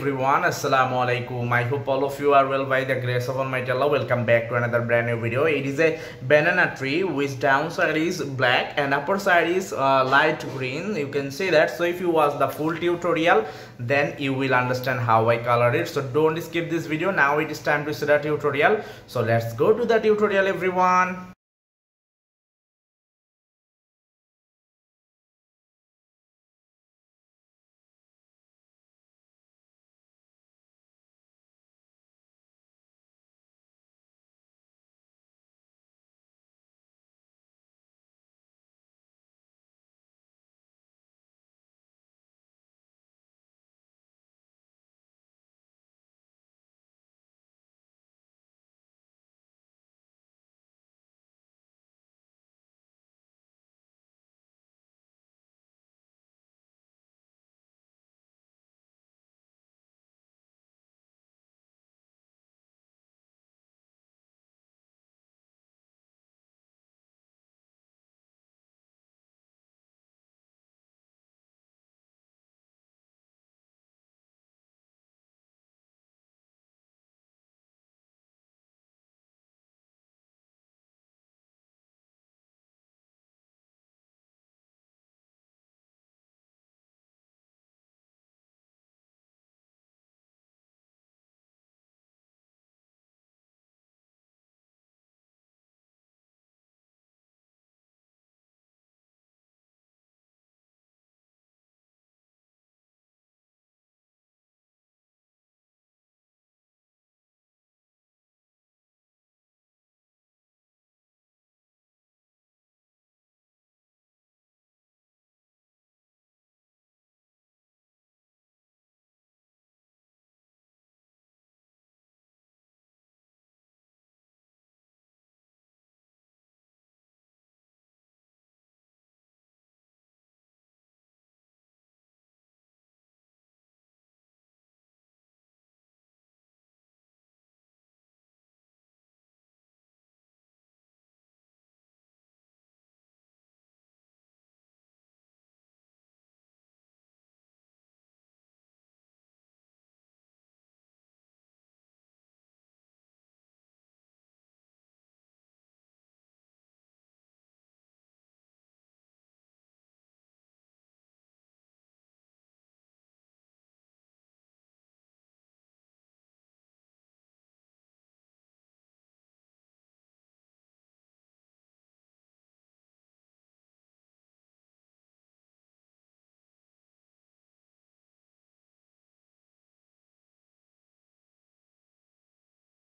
Everyone, assalamu alaikum. I hope all of you are well by the grace of Almighty Allah. Welcome back to another brand new video. It is a banana tree which downside is black and upper side is light green. You can see that. So if you watch the full tutorial, then you will understand how I color it. So don't skip this video. Now it is time to see the tutorial. So let's go to the tutorial, everyone.